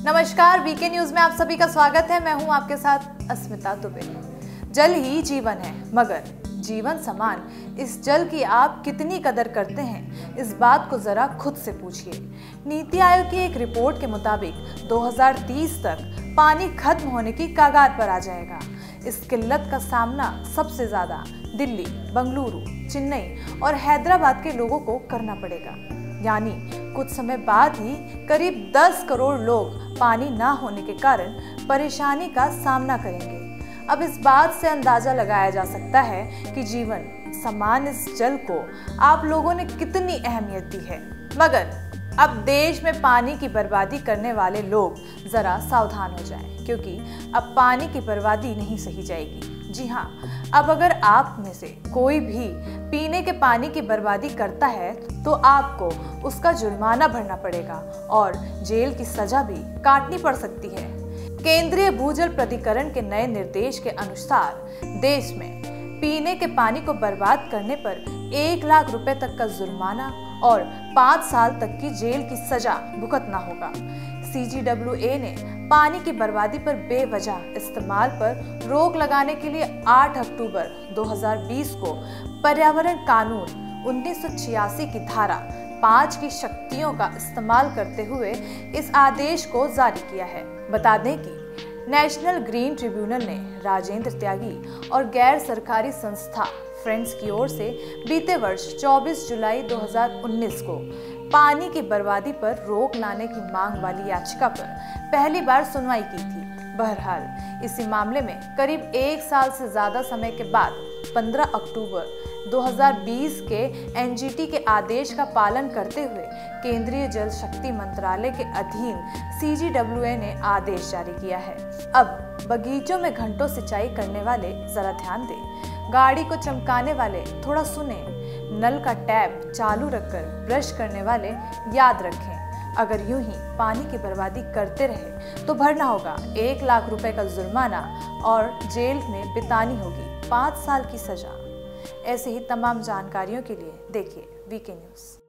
नमस्कार, VK news में आप सभी का स्वागत है। मैं हूं आपके साथ अस्मिता दुबे। जल ही जीवन है, मगर जीवन समान इस जल की आप कितनी कदर करते हैं, इस बात को जरा खुद से पूछिए। नीति आयोग की एक रिपोर्ट के मुताबिक 2030 तक पानी खत्म होने की कगार पर आ जाएगा। इस किल्लत का सामना सबसे ज्यादा दिल्ली, बेंगलुरु, चेन्नई और हैदराबाद के लोगों को करना पड़ेगा। यानी कुछ समय बाद ही करीब 10 करोड़ लोग पानी ना होने के कारण परेशानी का सामना करेंगे। अब इस बात से अंदाजा लगाया जा सकता है कि जीवन समान इस जल को आप लोगों ने कितनी अहमियत दी है। मगर अब देश में पानी की बर्बादी करने वाले लोग जरा सावधान हो जाएं, क्योंकि अब पानी की बर्बादी नहीं सही जाएगी। जी हाँ, अब अगर आप में से कोई भी पीने के पानी की बर्बादी करता है तो आपको उसका जुर्माना भरना पड़ेगा और जेल की सजा भी काटनी पड़ सकती है। केंद्रीय भूजल प्राधिकरण के नए निर्देश के अनुसार देश में पीने के पानी को बर्बाद करने पर 1 लाख रुपए तक का जुर्माना और 5 साल तक की जेल की सजा भुगतना होगा। CGWA ने पानी की बर्बादी पर बेवजह इस्तेमाल पर रोक लगाने के लिए 8 अक्टूबर 2020 को पर्यावरण कानून 1986 की धारा 5 की शक्तियों का इस्तेमाल करते हुए इस आदेश को जारी किया है। बता दें कि नेशनल ग्रीन ट्रिब्यूनल ने राजेंद्र त्यागी और गैर सरकारी संस्था फ्रेंड्स की ओर से बीते वर्ष 24 जुलाई 2019 को पानी की बर्बादी पर रोक लाने की मांग वाली याचिका पर पहली बार सुनवाई की थी। बहरहाल इसी मामले में करीब 1 साल से ज्यादा समय के बाद 15 अक्टूबर 2020 के NGT के आदेश का पालन करते हुए केंद्रीय जल शक्ति मंत्रालय के अधीन CGWA ने आदेश जारी किया है। अब बगीचों में घंटों सिंचाई करने वाले जरा ध्यान दें, गाड़ी को चमकाने वाले थोड़ा सुने, नल का टैप चालू रखकर ब्रश करने वाले याद रखें। अगर यूं ही पानी की बर्बादी करते रहे तो भरना होगा 1 लाख रुपए का जुर्माना और जेल में बितानी होगी 5 साल की सजा। ऐसे ही तमाम जानकारियों के लिए देखिए वीके न्यूज।